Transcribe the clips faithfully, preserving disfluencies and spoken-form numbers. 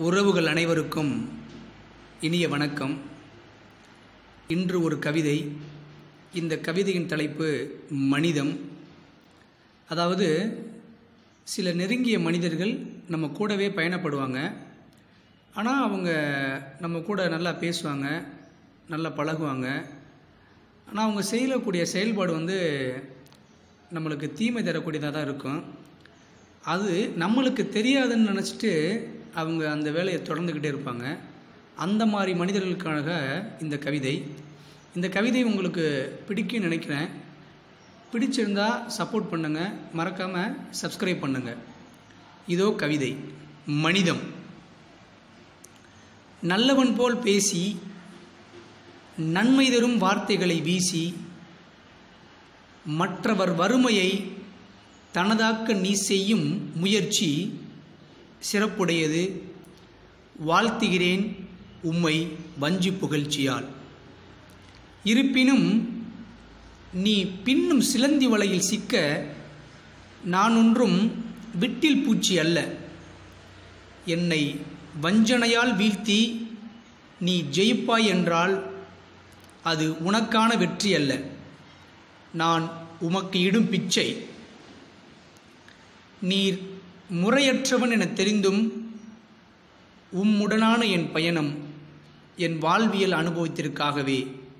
உறவுகள் அனைவருக்கும் இனிய வணக்கம். இன்று ஒரு கவிதை. இந்த கவிதையின் தலைப்பு மனிதம். அதாவது சில நெருங்கிய மனிதர்கள் நம்ம கூடவே பயணப்படுவாங்க. ஆனால் அவங்க நம்ம கூட நல்லா பேசுவாங்க, நல்லா பழகுவாங்க. ஆனால் அவங்க செய்யக்கூடிய செயல்பாடு வந்து நம்மளுக்கு தீமை தரக்கூடியதாக தான் இருக்கும். அது நம்மளுக்கு தெரியாதுன்னு நினச்சிட்டு அவங்க அந்த வேலையை தொடர்ந்துக்கிட்டே இருப்பாங்க. அந்த மாதிரி மனிதர்களுக்காக இந்த கவிதை. இந்த கவிதை உங்களுக்கு பிடிக்கும்னு நினைக்கிறேன். பிடிச்சிருந்தா சப்போர்ட் பண்ணுங்கள், மறக்காமல் சப்ஸ்கிரைப் பண்ணுங்கள். இதோ கவிதை. மனிதம். நல்லவன் போல் பேசி நன்மை தரும் வார்த்தைகளை வீசி மற்றவர் வறுமையை தனதாக்க நீ செய்யும் முயற்சி சிறப்புடையது. வாழ்த்துகிறேன் உம்மை வஞ்சி புகழ்ச்சியால். இருப்பினும் நீ பின்னும் சிலந்தி வலையில் சிக்க நான் ஒன்றும் விட்டில் பூச்சி அல்ல. என்னை வஞ்சனையால் வீழ்த்தி நீ ஜெயிப்பாய் என்றால் அது உனக்கான வெற்றி அல்ல, நான் உமக்கு இடும் பிச்சை. நீர் முறையற்றவன் என தெரிந்தும் உம்முடனான என் பயணம் என் வாழ்வியல் அனுபவத்திற்காகவே.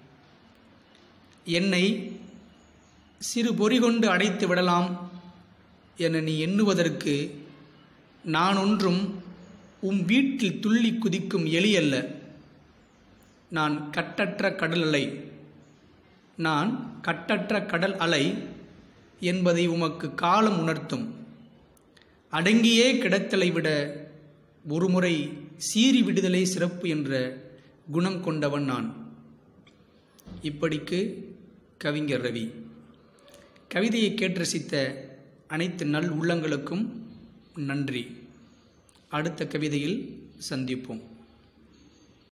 என்னை சிறு பொறி கொண்டு அடைத்து விடலாம் என நீ எண்ணுவதற்கு நான் ஒன்றும் உம் வீட்டில் துள்ளி குதிக்கும் எலி அல்ல. நான் கட்டற்ற கடல் அலை நான் கட்டற்ற கடல் அலை என்பதை உமக்கு காலம் உணர்த்தும். அடங்கியே கிடத்தலை விட ஒருமுறை சீறி விடுதலை சிறப்பு என்ற குணம் கொண்டவன் நான். இப்படிக்கு கவிஞர் ரவி. கவிதையை கேட்டு ரசித்த அனைத்து நல் உள்ளங்களுக்கும் நன்றி. அடுத்த கவிதையில் சந்திப்போம்.